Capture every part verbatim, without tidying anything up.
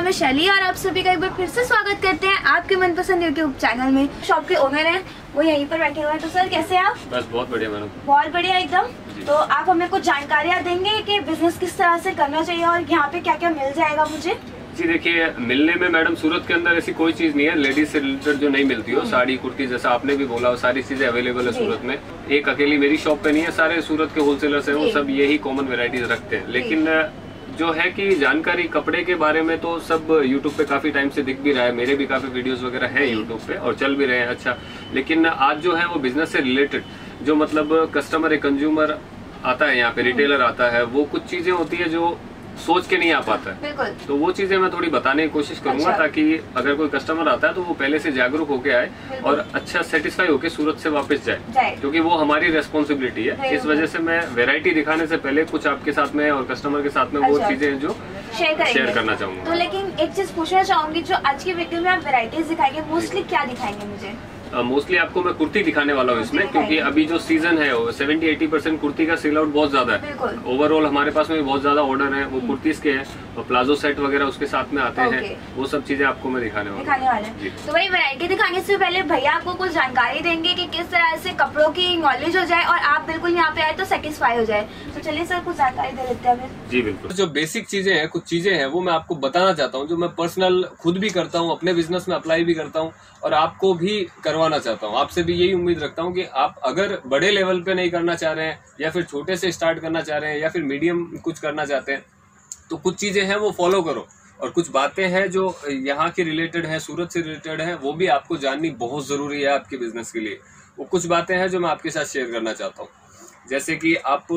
है शैली और आप सभी का एक बार फिर से स्वागत करते हैं आपके मनपसंद यूट्यूब चैनल में। शॉप के ओनर हैं, वो यहीं पर बैठे हुए हैं। तो सर कैसे हैं आप? बस बहुत बढ़िया मैडम, बहुत बढ़िया एकदम। तो आप हमें कुछ जानकारियाँ देंगे कि बिजनेस किस तरह से करना चाहिए और यहाँ पे क्या क्या मिल जाएगा मुझे? जी देखिए, मिलने में मैडम सूरत के अंदर ऐसी कोई चीज नहीं है लेडीज से रिलेटेड जो नहीं मिलती हो। साड़ी कुर्ती जैसा आपने भी बोला, वो सारी चीजें अवेलेबल है सूरत में। एक अकेली मेरी शॉप पे नहीं है, सारे सूरत के होलसेलर्स हैं, वो सब यही कॉमन वेराइटीज रखते हैं। लेकिन जो है कि जानकारी कपड़े के बारे में तो सब यूट्यूब पे काफी टाइम से दिख भी रहा है, मेरे भी काफी वीडियोस वगैरह हैं यूट्यूब पे और चल भी रहे हैं अच्छा। लेकिन आज जो है वो बिजनेस से रिलेटेड, जो मतलब कस्टमर एक कंज्यूमर आता है यहाँ पे, रिटेलर आता है, वो कुछ चीजें होती है जो सोच के नहीं आ पाता है। बिल्कुल। तो वो चीजें मैं थोड़ी बताने की कोशिश करूंगा, अच्छा। ताकि अगर कोई कस्टमर आता है तो वो पहले से जागरूक होके आए और अच्छा सेटिस्फाई होके सूरत से वापस जाए, जाए। क्योंकि वो हमारी रेस्पॉन्सिबिलिटी है। इस वजह से मैं वैरायटी दिखाने से पहले कुछ आपके साथ में और कस्टमर के साथ में अच्छा। वो चीजें जो शेयर करना चाहूंगा। तो लेकिन एक चीज पूछना चाहूंगी, जो आज की वीडियो में आप वैरायटीज दिखाएंगे, मोस्टली क्या दिखाएंगे मुझे? मोस्टली uh, आपको मैं कुर्ती दिखाने वाला हूँ इसमें, क्योंकि अभी जो सीजन है वो सेवेंटी एटी परसेंट कुर्ती का सेल आउट बहुत ज्यादा है। ओवरऑल हमारे पास में भी बहुत ज्यादा ऑर्डर है, वो कुर्तीज के हैं और प्लाजो सेट वगैरह उसके साथ में आते हैं। वो सब चीजें आपको मैं दिखाने वाला दिखाने वाले हैं। तो वही वैरायटी दिखाने से पहले भैया आपको कुछ जानकारी देंगे कि किस तरह से कपड़ों की नॉलेज हो जाए और आप बिल्कुल यहाँ पे आए तो सेटिस्फाई हो जाए। तो चलिए सर कुछ जानकारी दे देते हैं हमें। जी बिल्कुल। जो बेसिक चीजें हैं, कुछ चीजें हैं वो मैं आपको बताना चाहता हूँ, जो मैं पर्सनल खुद भी करता हूँ, अपने बिजनेस में अप्लाई भी करता हूँ और आपको भी करवाना चाहता हूँ। आपसे भी यही उम्मीद रखता हूँ कि आप अगर बड़े लेवल पे नहीं करना चाह रहे हैं या फिर छोटे से स्टार्ट करना चाह रहे हैं या फिर मीडियम कुछ करना चाहते हैं, तो कुछ चीजें हैं वो फॉलो करो और कुछ बातें हैं जो यहाँ के रिलेटेड है, सूरत से रिलेटेड है, वो भी आपको जाननी बहुत जरूरी है आपके बिजनेस के लिए। वो कुछ बातें हैं जो मैं आपके साथ शेयर करना चाहता हूँ। जैसे कि आप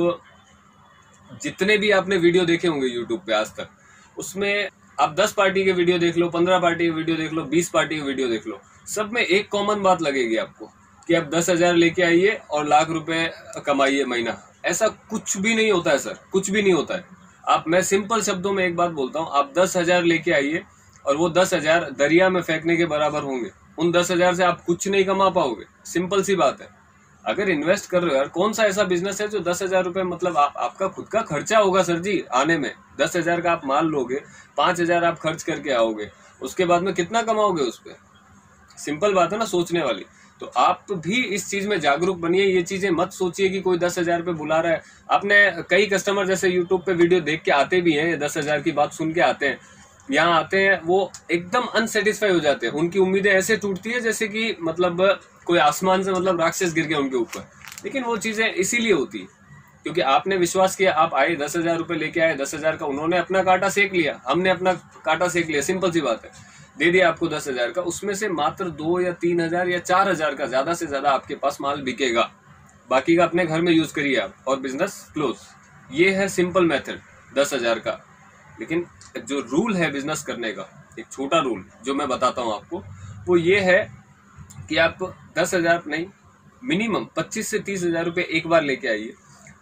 जितने भी आपने वीडियो देखे होंगे यूट्यूब पे आज तक, उसमें आप दस पार्टी के वीडियो देख लो, पंद्रह पार्टी के वीडियो देख लो, बीस पार्टी के वीडियो देख लो, सब में एक कॉमन बात लगेगी आपको कि आप दस हजार लेके आइए और लाख रुपए कमाइए महीना। ऐसा कुछ भी नहीं होता है सर, कुछ भी नहीं होता है। आप, मैं सिंपल शब्दों में एक बात बोलता हूँ, आप दस हजार लेके आइए और वो दस हजार दरिया में फेंकने के बराबर होंगे। उन दस हजार से आप कुछ नहीं कमा पाओगे, सिंपल सी बात है। अगर इन्वेस्ट कर रहे हो यार, कौन सा ऐसा बिजनेस है जो दस हजार रुपए मतलब आप, आपका खुद का खर्चा होगा सर जी आने में। दस हजार का आप माल लोगे, पांच हजार आप खर्च करके आओगे, उसके बाद में कितना कमाओगे उस पर? सिंपल बात है ना, सोचने वाली। तो आप भी इस चीज में जागरूक बनिए, ये चीजें मत सोचिए कि कोई दस हजार पे बुला रहा है। आपने कई कस्टमर जैसे यूट्यूब पे वीडियो देख के आते भी हैं, दस हजार की बात सुन के आते हैं, यहाँ आते हैं वो एकदम अनसेटिस्फाई हो जाते हैं। उनकी उम्मीदें ऐसे टूटती है जैसे कि मतलब कोई आसमान से मतलब राक्षस गिर गया उनके ऊपर। लेकिन वो चीजें इसीलिए होती है क्योंकि आपने विश्वास किया, आप आए, दस हजार रुपए लेके आए, दस हजार का उन्होंने अपना कांटा सेक लिया, हमने अपना कांटा सेक लिया, सिंपल सी बात है। दे दिया आपको दस हजार का, उसमें से मात्र दो या तीन हजार या चार हजार का ज्यादा से ज्यादा आपके पास माल बिकेगा, बाकी का अपने घर में यूज करिए आप और बिजनेस क्लोज। ये है सिंपल मेथड दस हजार का। लेकिन जो रूल है बिजनेस करने का, एक छोटा रूल जो मैं बताता हूँ आपको, वो ये है कि आप दस हजार नहीं, मिनिमम पच्चीस से तीस हजार रुपये एक बार लेके आइए।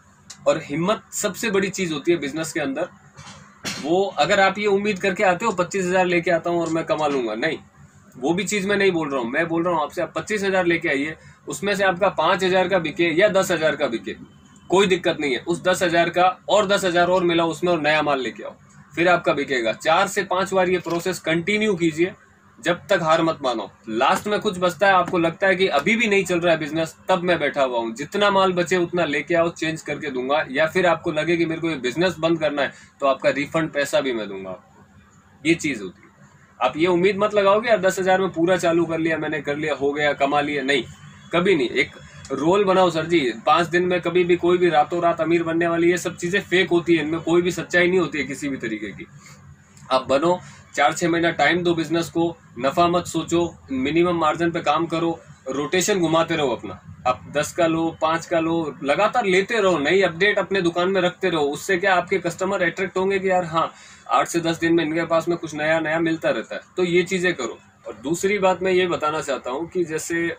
और हिम्मत सबसे बड़ी चीज होती है बिजनेस के अंदर। वो अगर आप ये उम्मीद करके आते हो पच्चीस हजार लेके आता हूँ और मैं कमा लूंगा, नहीं, वो भी चीज मैं नहीं बोल रहा हूँ। मैं बोल रहा हूँ आपसे, आप पच्चीस हजार लेके आइए, उसमें से आपका पांच हजार का बिके या दस हजार का बिके, कोई दिक्कत नहीं है। उस दस हजार का और दस हजार और मिला उसमें और नया माल लेके आओ, फिर आपका बिकेगा। चार से पांच बार ये प्रोसेस कंटिन्यू कीजिए, जब तक हार मत मानो। लास्ट में कुछ बचता है, आपको लगता है कि अभी भी नहीं चल रहा है बिजनेस, तब मैं बैठा हुआ हूँ, जितना माल बचे उतना लेके आओ, चेंज करके दूंगा। या फिर आपको लगे कि मेरे को ये बिजनेस बंद करना है, तो आपका रिफंड पैसा भी मैं दूंगा आपको। ये चीज होती है। आप ये उम्मीद मत लगाओगे यार दस हजार में पूरा चालू कर लिया मैंने, कर लिया, हो गया, कमा लिया, नहीं, कभी नहीं। एक रोल बनाओ सर जी, पांच दिन में कभी भी कोई भी रातों रात अमीर बनने वाली, ये सब चीजें फेक होती है, इनमें कोई भी सच्चाई नहीं होती है किसी भी तरीके की। आप बनो, चार छह महीना टाइम दो बिजनेस को, नफा मत सोचो, मिनिमम मार्जिन पे काम करो, रोटेशन घुमाते रहो अपना। आप दस का लो, पांच का लो, लगातार लेते रहो, नई अपडेट अपने दुकान में रखते रहो। उससे क्या आपके कस्टमर अट्रैक्ट होंगे कि यार हाँ, आठ से दस दिन में इनके पास में कुछ नया नया मिलता रहता है। तो ये चीजें करो। और दूसरी बात मैं ये बताना चाहता हूँ कि जैसे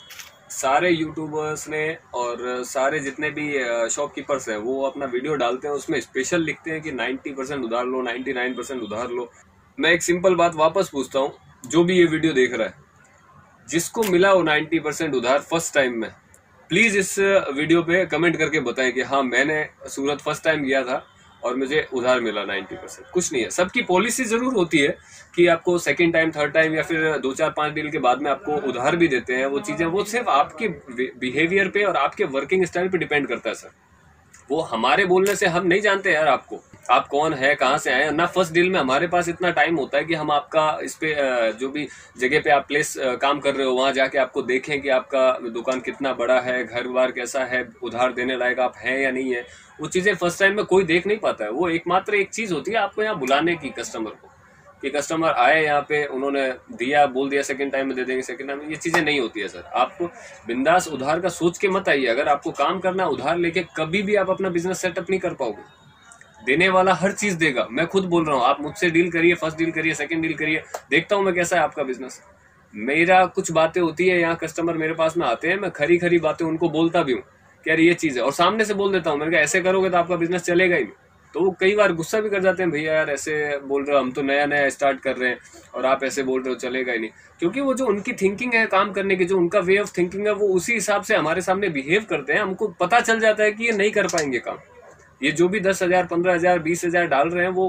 सारे यूट्यूबर्स ने और सारे जितने भी शॉपकीपर्स हैं वो अपना वीडियो डालते हैं, उसमें स्पेशल लिखते हैं कि नब्बे परसेंट उधार लो, निन्यानवे परसेंट उधार लो। मैं एक सिंपल बात वापस पूछता हूँ, जो भी ये वीडियो देख रहा है, जिसको मिला वो नब्बे परसेंट उधार फर्स्ट टाइम में, प्लीज इस वीडियो पे कमेंट करके बताएं कि हाँ मैंने सूरत फर्स्ट टाइम गया था और मुझे उधार मिला नाइन्टी परसेंट। कुछ नहीं है। सबकी पॉलिसी जरूर होती है कि आपको सेकंड टाइम, थर्ड टाइम या फिर दो चार पांच डील के बाद में आपको उधार भी देते हैं। वो चीजें वो सिर्फ आपके बिहेवियर पे और आपके वर्किंग स्टाइल पे डिपेंड करता है सर। वो हमारे बोलने से हम नहीं जानते यार आपको, आप कौन है, कहाँ से आए ना। फर्स्ट डील में हमारे पास इतना टाइम होता है कि हम आपका इस पे जो भी जगह पे आप प्लेस काम कर रहे हो वहां जाके आपको देखें कि आपका दुकान कितना बड़ा है, घर बार कैसा है, उधार देने लायक आप हैं या नहीं है। वो चीजें फर्स्ट टाइम में कोई देख नहीं पाता है। वो एकमात्र एक चीज होती है आपको यहाँ बुलाने की कस्टमर को, कि कस्टमर आए यहाँ पे, उन्होंने दिया, बोल दिया सेकंड टाइम में दे देंगे, सेकंड टाइम में। ये चीजें नहीं होती है सर। आप बिंदास उधार का सोच के मत आइए। अगर आपको काम करना उधार लेके कभी भी आप अपना बिजनेस सेटअप नहीं कर पाओगे। देने वाला हर चीज देगा। मैं खुद बोल रहा हूँ, आप मुझसे डील करिए, फर्स्ट डील करिए, सेकंड डील करिए, देखता हूँ मैं कैसा है आपका बिजनेस। मेरा कुछ बातें होती है, यहाँ कस्टमर मेरे पास में आते हैं, मैं खरी खरी बातें उनको बोलता भी हूँ कि यार ये चीज है, और सामने से बोल देता हूँ। मैंने कहा ऐसे करोगे तो आपका बिजनेस चलेगा ही नहीं। तो वो कई बार गुस्सा भी कर जाते हैं, भैया यार ऐसे बोल रहे हो, हम तो नया नया स्टार्ट कर रहे हैं और आप ऐसे बोल रहे हो, चलेगा ही नहीं। क्योंकि वो जो उनकी थिंकिंग है काम करने की, जो उनका वे ऑफ थिंकिंग है, वो उसी हिसाब से हमारे सामने बिहेव करते हैं। हमको पता चल जाता है कि ये नहीं कर पाएंगे काम। ये जो भी दस हजार पंद्रह हजार बीस हजार डाल रहे हैं, वो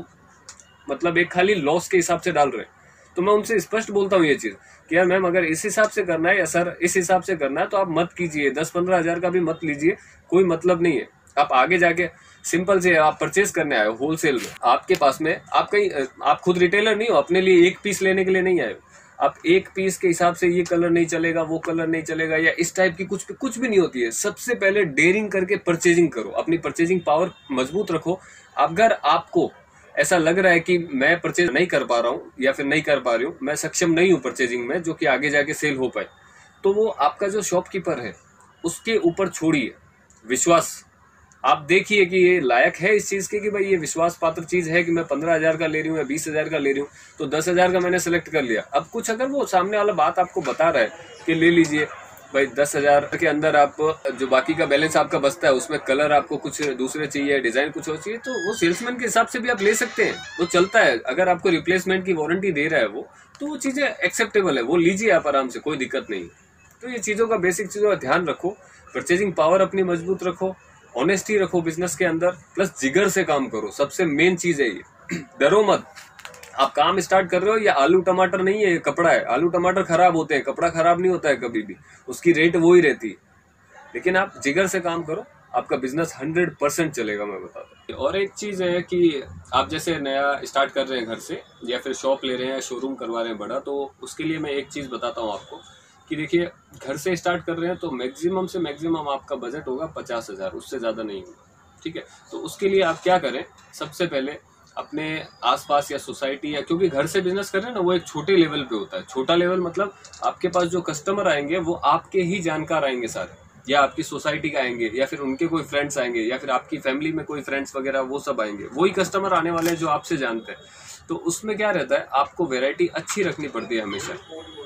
मतलब एक खाली लॉस के हिसाब से डाल रहे हैं। तो मैं उनसे स्पष्ट बोलता हूँ ये चीज कि यार मैम, अगर इस हिसाब से करना है या सर इस हिसाब से करना है तो आप मत कीजिए, दस पंद्रह हजार का भी मत लीजिए, कोई मतलब नहीं है। आप आगे जाके सिंपल से आप परचेज करने आए हो होलसेल में, आपके पास में आप कहीं, आप खुद रिटेलर नहीं हो, अपने लिए एक पीस लेने के लिए नहीं आए हो। आप एक पीस के हिसाब से ये कलर नहीं चलेगा, वो कलर नहीं चलेगा, या इस टाइप की कुछ कुछ भी नहीं होती है। सबसे पहले डेयरिंग करके परचेजिंग करो, अपनी परचेजिंग पावर मजबूत रखो। अगर आपको ऐसा लग रहा है कि मैं परचेज नहीं कर पा रहा हूँ या फिर नहीं कर पा रही हूँ, मैं सक्षम नहीं हूँ परचेजिंग में, जो कि आगे जाके सेल हो पाए, तो वो आपका जो शॉपकीपर है उसके ऊपर छोड़िए विश्वास। आप देखिए कि ये लायक है इस चीज के, कि भाई ये विश्वास पात्र चीज है कि मैं पंद्रह हजार का ले रही हूँ या बीस हजार का ले रही हूँ, तो दस हजार का मैंने सेलेक्ट कर लिया। अब कुछ अगर वो सामने वाला बात आपको बता रहा है कि ले लीजिए भाई, दस हजार के अंदर आप जो बाकी का बैलेंस आपका बचता है उसमें कलर आपको कुछ दूसरे चाहिए, डिजाइन कुछ और चाहिए, तो वो सेल्समैन के हिसाब से भी आप ले सकते हैं, वो चलता है। अगर आपको रिप्लेसमेंट की वारंटी दे रहा है वो, तो वो चीजें एक्सेप्टेबल है, वो लीजिए आप आराम से, कोई दिक्कत नहीं। तो ये चीजों का, बेसिक चीजों का ध्यान रखो, परचेजिंग पावर अपनी मजबूत रखो, ऑनेस्टी रखो बिजनेस के अंदर, प्लस जिगर से काम करो। सबसे मेन चीज है ये। डरो मत। आप काम स्टार्ट कर रहे हो, ये आलू टमाटर नहीं है, ये कपड़ा है। आलू टमाटर खराब होते हैं, कपड़ा खराब नहीं होता है कभी भी, उसकी रेट वो ही रहती है। लेकिन आप जिगर से काम करो, आपका बिजनेस हंड्रेड परसेंट चलेगा, मैं बताता हूँ। और एक चीज है कि आप जैसे नया स्टार्ट कर रहे हैं घर से, या फिर शॉप ले रहे हैं, शोरूम करवा रहे हैं बड़ा, तो उसके लिए मैं एक चीज बताता हूँ आपको कि देखिए, घर से स्टार्ट कर रहे हैं तो मैक्सिमम से मैक्सिमम आपका बजट होगा पचास हजार, उससे ज़्यादा नहीं होगा। ठीक है, तो उसके लिए आप क्या करें, सबसे पहले अपने आसपास या सोसाइटी, या क्योंकि घर से बिजनेस कर रहे हैं ना, वो एक छोटे लेवल पे होता है। छोटा लेवल मतलब आपके पास जो कस्टमर आएंगे वो आपके ही जानकार आएंगे सारे, या आपकी सोसाइटी के आएंगे, या फिर उनके कोई फ्रेंड्स आएंगे, या फिर आपकी फैमिली में कोई फ्रेंड्स वगैरह, वो सब आएंगे। वही कस्टमर आने वाले हैं जो आपसे जानते हैं। तो उसमें क्या रहता है, आपको वेराइटी अच्छी रखनी पड़ती है हमेशा।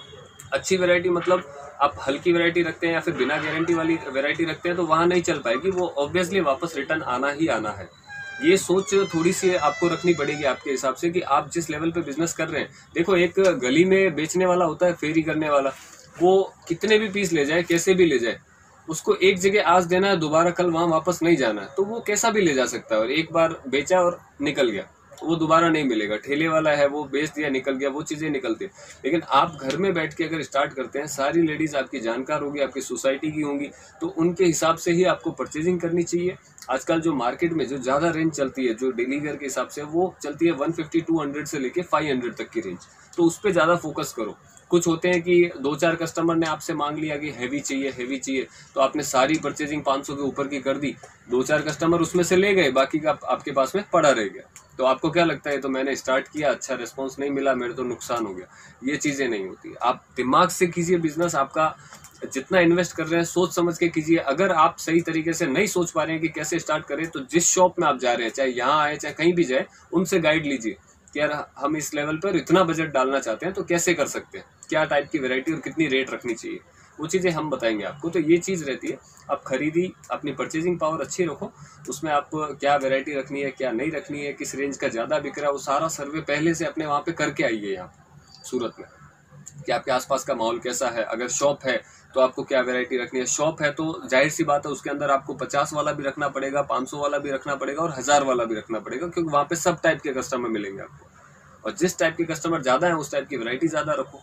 अच्छी वैरायटी मतलब आप हल्की वैरायटी रखते हैं या फिर बिना गारंटी वाली वैरायटी रखते हैं, तो वहाँ नहीं चल पाएगी, वो ऑब्वियसली वापस रिटर्न आना ही आना है। ये सोच थोड़ी सी आपको रखनी पड़ेगी आपके हिसाब से, कि आप जिस लेवल पे बिजनेस कर रहे हैं। देखो, एक गली में बेचने वाला होता है, फेरी करने वाला, वो कितने भी पीस ले जाए, कैसे भी ले जाए, उसको एक जगह आज देना है, दोबारा कल वहाँ वापस नहीं जाना है, तो वो कैसा भी ले जा सकता है। और एक बार बेचा और निकल गया, वो दोबारा नहीं मिलेगा। ठेले वाला है, वो बेच दिया, निकल गया, वो चीजें निकलती है। लेकिन आप घर में बैठ के अगर स्टार्ट करते हैं, सारी लेडीज आपकी जानकार होगी, आपकी सोसाइटी की होंगी, तो उनके हिसाब से ही आपको परचेजिंग करनी चाहिए। आजकल जो मार्केट में जो ज्यादा रेंज चलती है, जो डेली वेयर के हिसाब से, वो चलती है वन फिफ्टी टू हंड्रेड से लेके फाइव हंड्रेड तक की रेंज, तो उस पर ज्यादा फोकस करो। कुछ होते हैं कि दो चार कस्टमर ने आपसे मांग लिया कि हैवी चाहिए हैवी चाहिए, तो आपने सारी परचेजिंग पाँच सौ के ऊपर की कर दी, दो चार कस्टमर उसमें से ले गए, बाकी का आपके पास में पड़ा रह गया। तो आपको क्या लगता है, तो मैंने स्टार्ट किया, अच्छा रिस्पॉन्स नहीं मिला, मेरे तो नुकसान हो गया। ये चीजें नहीं होती। आप दिमाग से कीजिए बिजनेस, आपका जितना इन्वेस्ट कर रहे हैं सोच समझ के कीजिए। अगर आप सही तरीके से नहीं सोच पा रहे हैं कि कैसे स्टार्ट करें, तो जिस शॉप में आप जा रहे हैं, चाहे यहाँ आए चाहे कहीं भी जाए, उनसे गाइड लीजिए कि यार हम इस लेवल पर इतना बजट डालना चाहते हैं, तो कैसे कर सकते हैं, क्या टाइप की वैरायटी और कितनी रेट रखनी चाहिए, वो चीज़ें हम बताएंगे आपको। तो ये चीज़ रहती है, आप खरीदी, अपनी परचेजिंग पावर अच्छी रखो, उसमें आप क्या वैरायटी रखनी है, क्या नहीं रखनी है, किस रेंज का ज़्यादा बिक रहा है, वो सारा सर्वे पहले से अपने वहाँ पे करके आइए यहाँ सूरत में। कि आपके आसपास का माहौल कैसा है। अगर शॉप है तो आपको क्या वैरायटी रखनी है। शॉप है तो जाहिर सी बात है उसके अंदर आपको पचास वाला भी रखना पड़ेगा, पाँच सौ वाला भी रखना पड़ेगा और हज़ार वाला भी रखना पड़ेगा, क्योंकि वहाँ पे सब टाइप के कस्टमर मिलेंगे आपको। और जिस टाइप के कस्टमर ज़्यादा है उस टाइप की वैरायटी ज़्यादा रखो।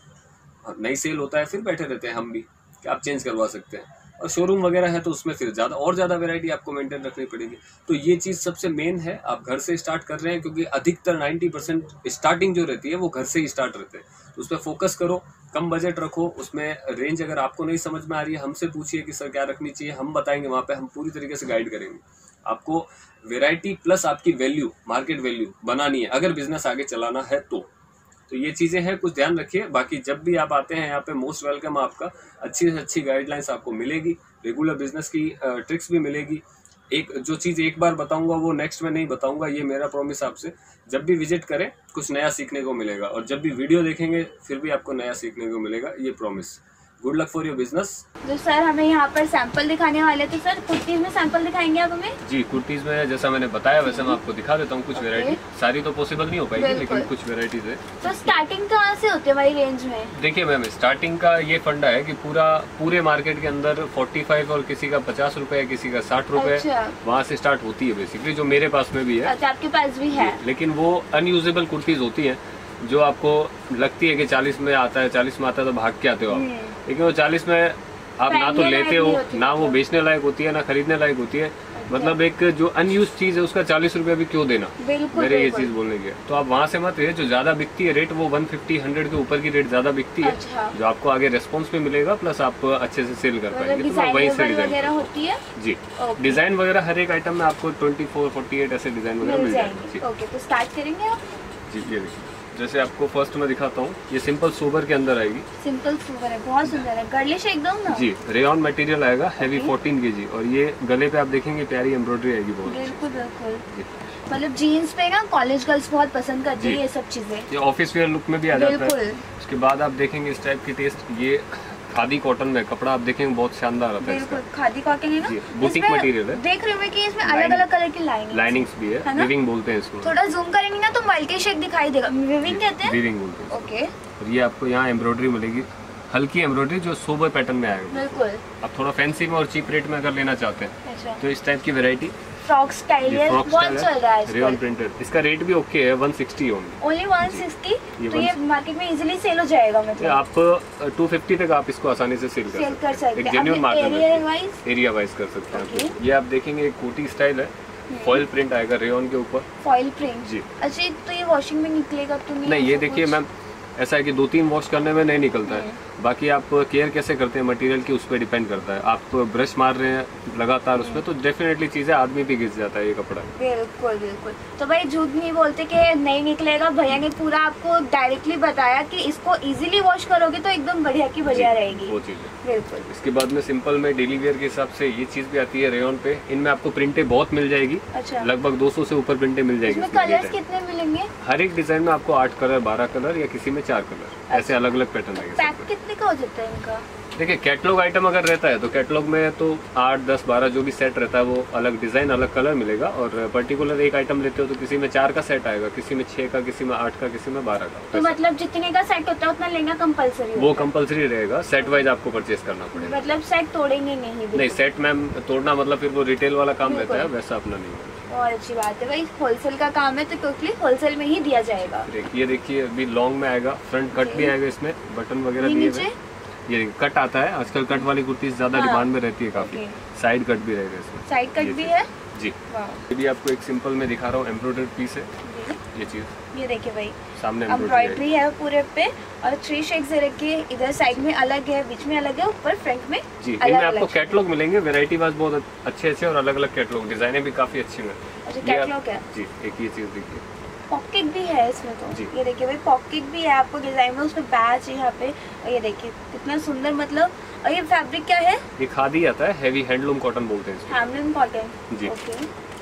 नई सेल होता है फिर बैठे रहते हैं हम भी कि आप चेंज करवा सकते हैं। और शोरूम वगैरह है तो उसमें फिर ज़्यादा और ज़्यादा वैरायटी आपको मेंटेन रखनी पड़ेगी। तो ये चीज़ सबसे मेन है। आप घर से स्टार्ट कर रहे हैं, क्योंकि अधिकतर नब्बे परसेंट स्टार्टिंग जो रहती है वो घर से ही स्टार्ट रहते हैं। तो उस पर फोकस करो, कम बजट रखो, उसमें रेंज अगर आपको नहीं समझ में आ रही है हमसे पूछिए कि सर क्या रखनी चाहिए, हम बताएंगे। वहाँ पे हम पूरी तरीके से गाइड करेंगे आपको। वेराइटी प्लस आपकी वैल्यू, मार्केट वैल्यू बनानी है अगर बिजनेस आगे चलाना है तो। तो ये चीज़ें हैं, कुछ ध्यान रखिए। बाकी जब भी आप आते हैं यहाँ पे मोस्ट वेलकम, आपका अच्छी से अच्छी गाइडलाइंस आपको मिलेगी, रेगुलर बिजनेस की ट्रिक्स भी मिलेगी। एक जो चीज़ एक बार बताऊंगा वो नेक्स्ट में नहीं बताऊंगा, ये मेरा प्रॉमिस आपसे। जब भी विजिट करें कुछ नया सीखने को मिलेगा, और जब भी वीडियो देखेंगे फिर भी आपको नया सीखने को मिलेगा, ये promise. Good luck for your business. तो सर हमें यहाँ पर सैंपल दिखाने वाले थे। सर कुर्तीज में सैंपल दिखाएंगे आप हमें? जी, कुर्तीज में जैसा मैंने बताया वैसे मैं आपको दिखा देता हूँ कुछ वैरायटी। सारी तो पॉसिबल नहीं हो पाएगी लेकिन कुछ वैरायटीज है। तो स्टार्टिंग कहाँ से होती है हमारी रेंज में? देखिए मैम, स्टार्टिंग का ये फंडा है कि पूरा पूरे मार्केट के अंदर पैंतालीस और किसी का पचास रुपए है, किसी का साठ रुपए, अच्छा। वहाँ से स्टार्ट होती है बेसिकली, जो मेरे पास में भी है। अच्छा, आपके पास भी है। लेकिन वो अनयूजेबल कुर्तीज होती है जो आपको लगती है कि चालीस में आता है, चालीस में आता है तो भाग के आते हो आप। लेकिन वो चालीस में आप ना तो लेते हो, ना वो बेचने लायक होती है, ना खरीदने लायक होती है। मतलब एक जो अनयूज चीज है उसका चालीस रुपया भी क्यों देना, मेरे ये चीज बोलने की। तो आप वहाँ से मत है, जो ज्यादा बिकती है रेट वो वन फिफ्टी हंड्रेड के ऊपर की रेट ज्यादा बिकती है। अच्छा। जो आपको आगे रेस्पॉन्स भी मिलेगा प्लस आप अच्छे से सेल कर पाएंगे। तो वही से डिजाइन होती है जी। डिजाइन वगैरह हर एक आइटम में आपको ट्वेंटी फोर फोर्टी एट ऐसे डिजाइन वगैरह मिल जाएंगे। ओके, तो स्टार्ट करेंगे आप? जी, ये देखिए जैसे आपको फर्स्ट में दिखाता हूँ, ये सिंपल सोबर के अंदर आएगी। सिंपल सोबर है, बहुत सुंदर है, गर्लिश एकदम ना। जी, रेयॉन मटेरियल आएगा, हैवी फोर्टीन केजी, और ये गले पे आप देखेंगे प्यारी एम्ब्रॉयडरी आएगी बहुत। बिल्कुल बिल्कुल, मतलब जीन्स पे ना कॉलेज गर्ल्स बहुत पसंद करती है ये सब चीजें। ये ऑफिस वेयर लुक में भी आ जाता है। उसके बाद आप देखेंगे इस टाइप की टेस्ट, ये खादी कॉटन में कपड़ा आप देखेंगे बहुत शानदार आता है। बिल्कुल खादी कॉटन है ना, बुटीक मटेरियल है। देख रहे हो कि इसमें अलग अलग कलर की लाइनिंग लाइनिंग्स भी है, विविंग बोलते हैं इसको। थोड़ा जूम करेंगे ना तो मल्टी शेड दिखाई देगा, विविंग कहते हैं। विविंग बोलते हैं। ओके, और ये आपको यहाँ एम्ब्रॉयडरी मिलेगी, हल्की एम्ब्रॉयडरी जो सोबर पैटर्न में आएगा। बिल्कुल। आप थोड़ा फैंसी में और चीप रेट में अगर लेना चाहते हैं तो इस टाइप की वैरायटी फ्रॉक स्टाइल है, बहुत चल रहा है। रेयॉन प्रिंटेड, इसका रेट भी ओके है, one sixty only. Only one sixty, तो ये मार्केट में इजीली सेल हो जाएगा। मतलब आप टू फिफ्टी तक आप इसको आसानी से सेल कर सकते हैं। एक जेन्युइन मार्केट एरिया वाइज कर सकते हैं। ये आप देखेंगे एक कोटी स्टाइल है, फॉइल प्रिंट आएगा रेयॉन के ऊपर। फॉइल प्रिंट जी। अच्छा, तो ये वॉशिंग में निकलेगा तो नहीं? नहीं, ये देखिए मैम, ऐसा है कि दो तीन वॉश करने में नहीं निकलता है। बाकी आप केयर कैसे करते हैं मटेरियल की उस पर डिपेंड करता है। आप ब्रश मार रहे हैं लगातार उस पर तो डेफिनेटली चीजें आदमी भी घिस जाता है ये कपड़ा। बिल्कुल बिल्कुल। तो भाई झूठ नहीं बोलते कि नहीं निकलेगा, भैया ने पूरा आपको डायरेक्टली बताया कि इसको इजीली वॉश करोगे तो एकदम बढ़िया की बढ़िया रहेगी। वो चीज है। बिल्कुल। इसके बाद में सिंपल में डेली वेयर के हिसाब से ये चीज भी आती है रेयॉन पे। इनमें आपको प्रिंटें बहुत मिल जाएगी। अच्छा। लगभग दो सौ से ऊपर प्रिंटें मिल जाएगी। कलर्स कितने मिलेंगे? हर एक डिजाइन में आपको आठ कलर, बारह कलर या किसी में चार कलर, ऐसे अलग अलग पैटर्न आएंगे। पैक कितने का हो जाता है इनका? देखिए कैटलॉग आइटम अगर रहता है तो कैटलॉग में तो आठ दस बारह जो भी सेट रहता है वो अलग डिजाइन अलग कलर मिलेगा। और पर्टिकुलर एक आइटम लेते हो तो किसी में चार का सेट आएगा, किसी में छह का, किसी में आठ का, किसी में बारह का। तो मतलब जितने का सेट होता है उतना लेना कंपलसरी? वो कंपलसरी रहेगा, सेट वाइज आपको परचेज करना पड़ेगा। मतलब सेट तोड़ेंगे नहीं? नहीं, सेट मैम तोड़ना मतलब फिर वो रिटेल वाला काम रहता है, वैसा अपना नहीं है। और अच्छी बात है भाई, होलसेल का काम है तो टोटली होलसेल में ही दिया जाएगा। देखिए देखिए अभी लॉन्ग में आएगा, फ्रंट कट भी आएगा, इसमें बटन वगैरह दिए हुए। ये कट आता है, आजकल कट वाली कुर्ती ज्यादा डिमांड में रहती है काफी। साइड कट भी रहेगा इसमें। साइड कट भी है जी। ये भी आपको एक सिंपल में दिखा रहा हूँ, एम्ब्रॉयडर्ड पीस है ये चीज। ये देखिए भाई, सामने एम्ब्रॉयडरी है पूरे पे और थ्री शेड्स रखिए, इधर साइड में अलग है, बीच में अलग है, ऊपर फ्रंट में जी। इनमें आपको कैटलॉग मिलेंगे, वैरायटी वाइज बहुत अच्छे अच्छे और अलग अलग कैटलॉग, डिजाइने भी काफी अच्छी है। अच्छा, कैटलॉग है जी। एक ये चीज देखिए, पॉकेट भी है इसमें तो। ये देखिए भाई, पॉकेट भी है आपको डिजाइन में, उसमें बैच यहाँ पे। और ये देखिए कितना सुंदर, मतलब। और ये फैब्रिक क्या है? ये खादी आता है, हैवी हैंडलूम कॉटन बोलते हैं इसको। हैंडलूम कॉटन जी। ओके।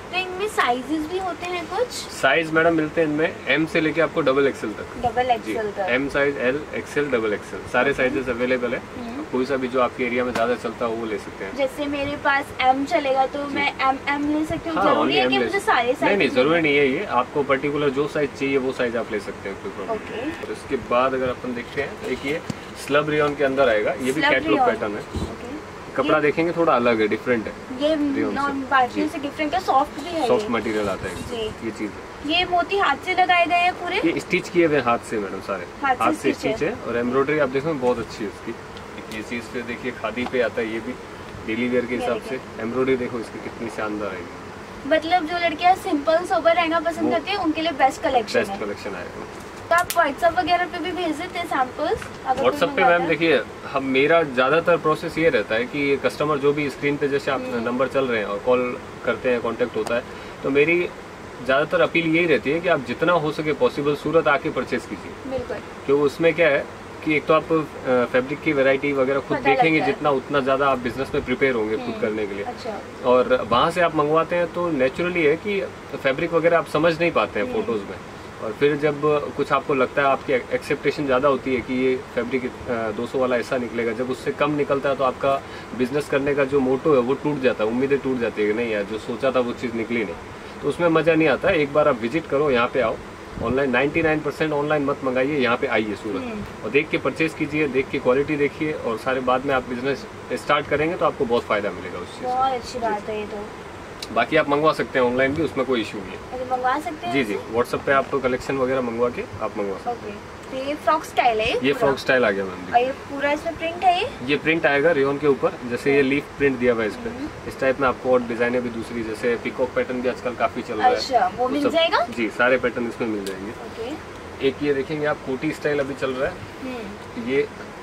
तो इनमें साइजेस भी होते हैं कुछ? साइज मैडम मिलते हैं इनमें एम से लेके आपको डबल एक्सएल तक। डबल एक्सएल तक? M size, L, XL, double XL सारे साइजेस अवेलेबल है। कोई सा भी जो आपके एरिया में ज्यादा चलता है वो ले सकते हैं। जैसे मेरे पास एम चलेगा तो मैं एम एम ले सकती हूँ? हाँ, जरूरी है कि मुझे सारे साइज? नहीं नहीं जरूरी नहीं है, ये आपको पर्टिकुलर जो साइज चाहिए वो साइज आप ले सकते हैं। ओके। और इसके बाद अगर अपन देखते हैं, एक ये स्लब रेयन के अंदर आएगा, ये भी कैटलॉग पैटर्न है। कपड़ा देखेंगे थोड़ा अलग है, डिफरेंट है, ये नॉन बाकी से डिफरेंट है, सॉफ्ट भी है, सॉफ्ट मटेरियल आता है जी। ये चीज है। ये मोती हाथ से लगाए गए हैं पूरे? ये स्टिच किए हुए हाथ से मैडम, सारे हाथ से स्टिच है। और एम्ब्रॉयडरी आप देखो बहुत अच्छी है उसकी। ये चीज फिर देखिए खादी पे आता है, ये भी डेली वेयर के हिसाब से। एम्ब्रॉयडरी देखो इसकी कितनी शानदार आएगी। मतलब जो लड़कियां सिंपल सोबर रहना पसंद करती है उनके लिए बेस्ट कलेक्शन है। बेस्ट कलेक्शन आएगा। तो आप व्हाट्सएप वगैरह पे भी भेज देते हैं सैंपल्स? व्हाट्सएप पे मैम देखिए, हम मेरा ज़्यादातर प्रोसेस ये रहता है कि कस्टमर जो भी स्क्रीन पे जैसे आप नंबर चल रहे हैं और कॉल करते हैं, कांटेक्ट होता है, तो मेरी ज़्यादातर अपील यही रहती है कि आप जितना हो सके पॉसिबल सूरत आके परचेज कीजिए। बिल्कुल। क्योंकि उसमें क्या है कि एक तो आप फैब्रिक की वैरायटी वगैरह खुद देखेंगे जितना, उतना ज़्यादा आप बिजनेस में प्रिपेयर होंगे खुद करने के लिए। अच्छा। और वहाँ से आप मंगवाते हैं तो नेचुरली है कि फैब्रिक वगैरह आप समझ नहीं पाते हैं फोटोज़ में, और फिर जब कुछ आपको लगता है, आपकी एक्सेप्टेशन ज़्यादा होती है कि ये फैब्रिक दो सौ वाला ऐसा निकलेगा, जब उससे कम निकलता है तो आपका बिजनेस करने का जो मोटो है वो टूट जाता है, उम्मीदें टूट जाती है कि नहीं यार जो सोचा था वो चीज़ निकली नहीं, तो उसमें मज़ा नहीं आता। एक बार आप विजिट करो, यहाँ पे आओ, ऑनलाइन निन्यानवे परसेंट ऑनलाइन मत मंगाइए, यहाँ पे आइए सूरत और देख के परचेज कीजिए, देख के क्वालिटी देखिए, और सारे बाद में आप बिजनेस स्टार्ट करेंगे तो आपको बहुत फायदा मिलेगा उस चीज़। बहुत अच्छी बात है ये तो। बाकी आप मंगवा सकते हैं ऑनलाइन भी, उसमें कोई इशू नहीं है। मंगवा सकते हैं? जी जी, व्हाट्सएप पे आप कलेक्शन वगैरह मंगवा के आप मंगवा सकते हैं। तो ये फ्रॉक स्टाइल है? ये फ्रॉक स्टाइल आ गया मैम। और ये पूरा इसमें प्रिंट है? ये ये प्रिंट आएगा रेयन के ऊपर, जैसे ये लीफ प्रिंट दिया हुआ है इस पे। इस टाइप में आपको और डिजाइनें भी दूसरी, जैसे पीकॉक पैटर्न भी आजकल काफी चल रहा है। अच्छा, वो मिल जाएगा? जी, सारे पैटर्न इसमें मिल जाएंगे। एक ये देखेंगे आप, कोटी स्टाइल अभी चल रहा है, ये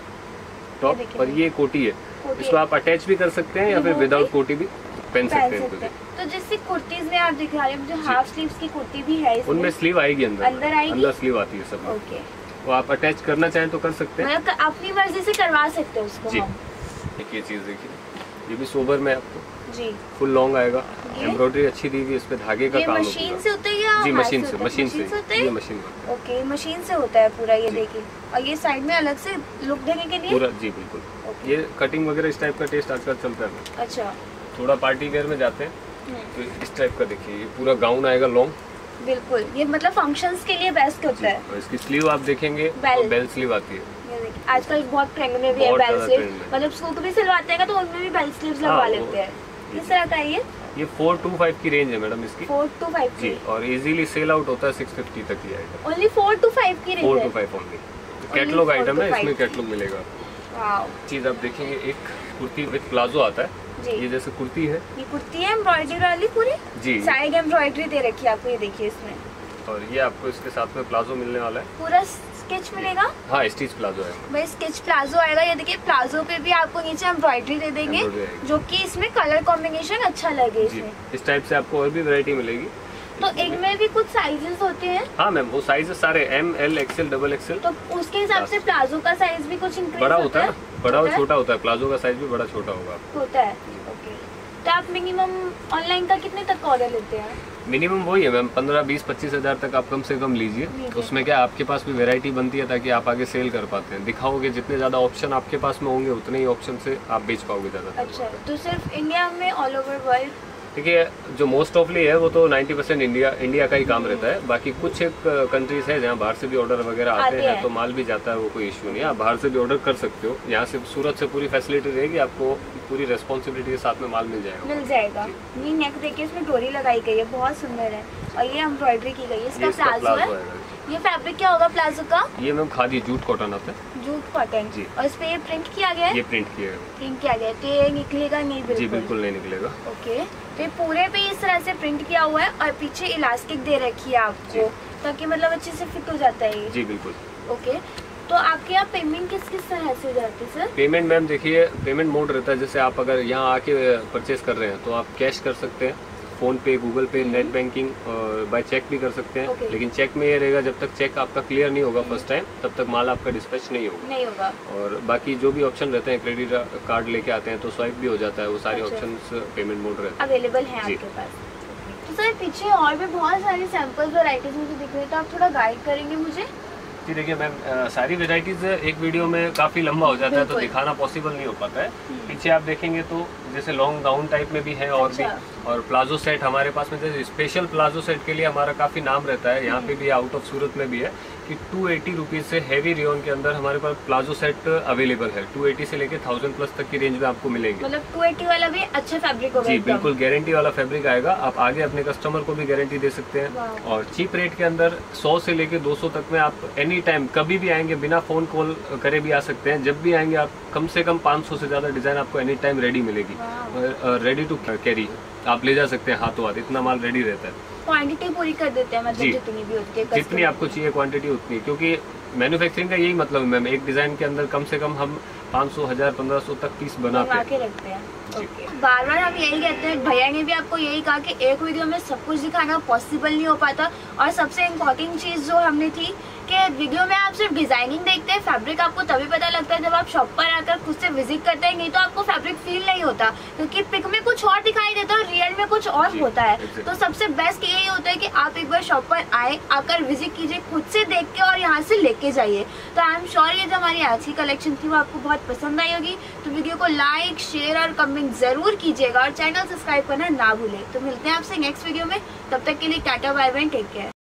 टॉप और ये कोटी है, इसको आप अटैच भी कर सकते हैं या फिर विदाउट कोटी भी पहन सकते हैं। तो जैसे कुर्तीज में आप दिखा रहे हैं, जो हाफ स्लीव्स की कुर्ती भी है इसमें? उनमें स्लीव आएगी अंदर, अंदर आएगी, अंदर स्लीव आती है सब। ओके। वो आप अटैच करना चाहें तो कर सकते हैं, मतलब अपनी मर्जी से करवा सकते हैं उसको। जी। एक ये चीज देखिए, ये भी सोबर में आपको जी फुल लॉन्ग आएगा, एम्ब्रॉयडरी अच्छी दी हुई है, इस पे धागे का काम होता है। मशीन से होता है या? जी मशीन से, मशीन से, ये मशीन से। ओके, मशीन से होता है पूरा। ये देखिए, और ये साइड में अलग से लुक देने के लिए पूरा, जी बिल्कुल। ये कटिंग वगैरह इस टाइप का टेस्ट आजकल चलता है। अच्छा। थोड़ा पार्टी वेयर में जाते हैं तो इस टाइप का देखिए, ये पूरा गाउन आएगा लॉन्ग। बिल्कुल, ये मतलब फंक्शंस के लिए बेस्ट होता है। और इसकी स्लीव आप देखेंगे तो बेल स्लीव आती है। ये देखिए, आजकल बहुत ट्रेंड में भी है बेल स्लीव, मतलब सूट भी सिलवाते हैं तो उनमें भी बेल स्लीव्स लगवा लेते हैं। किस तरह का है ये? ये फोर टू फाइव की रेंज है मैडम इसकी। फोर टू फाइव जी, और इजीली सेल आउट होता है सिक्स फिफ्टी तक ही आएगा। ओनली फोर टू फाइव की रेंज है? Four two five only. Catalogue item है, इसमें कैटलॉग मिलेगा। वाओ। चीज आप देखेंगे, एक कुर्ती विद प्लाजो आता है, ये जैसे कुर्ती है, ये कुर्ती है एम्ब्रॉयडरी वाली पूरी जी, साइड एम्ब्रॉयडरी दे रखी है आपको, ये देखिए इसमें। और ये आपको इसके साथ में प्लाजो मिलने वाला है, पूरा स्केच मिलेगा? हाँ, स्टिच प्लाजो है भाई, स्केच प्लाजो आएगा। ये देखिए, प्लाजो पे भी आपको नीचे एम्ब्रॉयडरी दे देंगे, जो कि इसमें कलर कॉम्बिनेशन अच्छा लगे इसमें। इस टाइप से आपको और भी वैरायटी मिलेगी। तो इनमें भी कुछ साइजेस होते हैं? हाँ मैम, वो साइजेस सारे M, L, XL, double XL. तो उसके हिसाब से प्लाजो का साइज भी कुछ इंक्रीज बड़ा होता है ना, बड़ा और छोटा होता है, प्लाजो का साइज भी बड़ा छोटा होगा होता है। ओके। तो आप मिनिमम ऑनलाइन का कितने तक ऑर्डर लेते हैं? मिनिमम वही है मैम, पंद्रह बीस पच्चीस हजार तक आप कम से कम लीजिए। उसमें क्या आपके पास भी वैरायटी बनती है ताकि आप आगे सेल कर पाते हैं। दिखाओगे जितने ज्यादा ऑप्शन आपके पास में होंगे उतने ही ऑप्शन से आप बेच पाओगे ज्यादा। अच्छा, तो सिर्फ इंडिया में ऑल ओवर वर्ल्ड? देखिए, जो मोस्ट ऑफली है वो तो नाइन्टी परसेंट इंडिया इंडिया का ही काम रहता है। बाकी कुछ एक कंट्रीज है जहाँ बाहर से भी ऑर्डर वगैरह आते हैं, तो माल भी जाता है, वो कोई इश्यू नहीं है, आप बाहर से भी ऑर्डर कर सकते हो। यहाँ से सूरत से पूरी फैसिलिटी रहेगी, आपको पूरी रेस्पॉन्सिबिलिटी के साथ में माल मिल जाएगा। मिल जाएगा। ये नेक देखिए, इसमें डोरी लगाई गई है, बहुत सुंदर है, और ये एम्ब्रॉयडरी की गई है। इसका प्लाजो है। ये फैब्रिक क्या होगा प्लाजो का? ये मैम खादी जूट कॉटन आता है। जूट कॉटन जी। और इस पे ये प्रिंट किया गया है? ये प्रिंट किया है। प्रिंट किया गया है, तो ये निकलेगा नहीं? बिल्कुल जी बिल्कुल नहीं निकलेगा। ओके, तो ये पूरे पे इस तरह से प्रिंट किया हुआ है, और पीछे इलास्टिक दे रखी है आपको, ताकि मतलब अच्छे से फिट हो जाता है ये। जी बिल्कुल। ओके, तो आपके यहाँ पेमेंट किस किस तरह से हो जाती है सर? पेमेंट मैम देखिए, पेमेंट मोड रहता है, जैसे आप अगर यहाँ आके परचेज कर रहे हैं तो आप कैश कर सकते हैं, फोन पे, गूगल पे, नेट बैंकिंग और बाय चेक भी कर सकते हैं। okay. लेकिन चेक में ये रहेगा, जब तक चेक आपका क्लियर नहीं होगा फर्स्ट टाइम, तब तक माल आपका डिस्पैच नहीं होगा नहीं होगा और बाकी जो भी ऑप्शन रहते हैं, क्रेडिट कार्ड लेके आते हैं तो स्वाइप भी हो जाता है, वो सारे ऑप्शंस पेमेंट मोड रहते हैं, अवेलेबल हैं आपके पास। तो सर पीछे और भी बहुत सारी सैंपल्स वैरायटीज मुझे दिख रही है, तो आप थोड़ा गाइड करेंगे मुझे? जी देखिए मैम, सारी वेराइटीज एक वीडियो में काफी लंबा हो जाता है तो दिखाना पॉसिबल नहीं हो पाता है। पीछे आप देखेंगे तो जैसे लॉन्ग गाउन टाइप में भी है और अच्छा। भी, और प्लाजो सेट हमारे पास में जैसे स्पेशल प्लाजो सेट के लिए हमारा काफी नाम रहता है, यहाँ पे भी आउट ऑफ सूरत में भी है कि टू एटी रुपीज से हैवी रियोन के अंदर हमारे पास प्लाजो सेट अवेलेबल है। टू एटी से लेके थाउजेंड प्लस तक की रेंज में आपको मिलेंगे। मतलब टू एटी वाला भी अच्छा फैब्रिक होगा? जी बिल्कुल, गारंटी वाला फैब्रिक आएगा। आप आगे अपने कस्टमर को भी गारंटी दे सकते हैं। और चीप रेट के अंदर सौ से लेके दो सौ तक में आप एनी टाइम कभी भी आएंगे, बिना फोन कॉल करे भी आ सकते हैं। जब भी आएंगे आप कम से कम पाँच सौ से ज्यादा डिजाइन आपको एनी टाइम रेडी मिलेगी, रेडी टू कैरी। आप ले जा सकते हैं हाथों हाथ, इतना माल रेडी रहता है। क्वांटिटी पूरी कर देते हैं मतलब जितनी भी होती है, जितनी आपको चाहिए क्वांटिटी उतनी, क्योंकि मैन्युफैक्चरिंग का यही मतलब है मैम, एक डिजाइन के अंदर कम से कम हम पाँच सौ, हजार, पंद्रह सौ तक पीस बनाते के रखते हैं। ओके। बार बार हम यही कहते हैं, भैया ने भी आपको यही कहा कि एक वीडियो में सब कुछ दिखाना पॉसिबल नहीं हो पाता। और सबसे इम्पोर्टेंट चीज जो हमने थी कि वीडियो में आप सिर्फ डिजाइनिंग देखते हैं, फैब्रिक आपको तभी पता लगता है जब आप शॉप पर आकर खुद से विजिट करते हैं, नहीं तो आपको फैब्रिक फील नहीं होता, क्योंकि पिक में कुछ और दिखाई देता है और रियल में कुछ और होता है। तो सबसे बेस्ट यही होता है कि आप एक बार शॉप पर आए, आकर विजिट कीजिए, खुद से देख के और यहाँ से लेके जाइए। तो आई एम श्योर ये जो हमारी आज की कलेक्शन थी वो आपको बहुत पसंद आई होगी। तो वीडियो को लाइक, शेयर और कमेंट जरूर कीजिएगा और चैनल सब्सक्राइब करना ना भूलें। तो मिलते हैं आपसे नेक्स्ट वीडियो में, तब तक के लिए tata bye bye, take care.